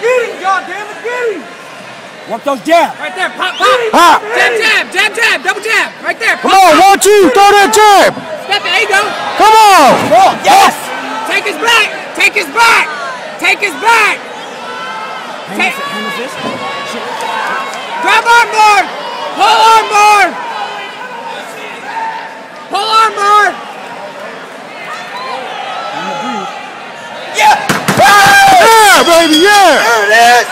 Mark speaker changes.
Speaker 1: Get him, goddamn it, get him!
Speaker 2: Work those jabs.
Speaker 1: Right there, pop, pop!
Speaker 2: Pop!
Speaker 1: Jab, jab, jab, jab, double jab! Right there,
Speaker 2: Come
Speaker 1: pop,
Speaker 2: on, 1, 2, throw that jab!
Speaker 1: Step it, there you go!
Speaker 2: Come on! Yes!
Speaker 1: Take his back! Take his back! Take his back!
Speaker 2: Hand assist.
Speaker 1: Grab armbar! Pull armbar! Pull armbar!
Speaker 2: Yeah! Yeah, baby, yeah! There it is!